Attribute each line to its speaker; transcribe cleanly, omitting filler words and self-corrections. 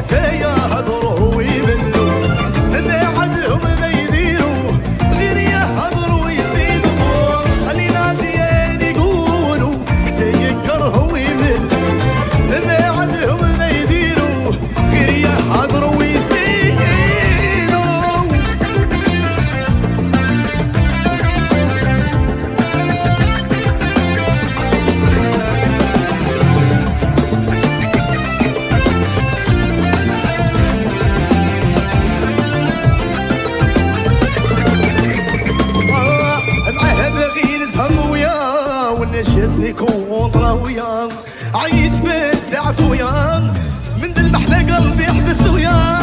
Speaker 1: جاتني كونطراوية عييت بنسعف ويا من ذا المحنة قلبي حبس ويا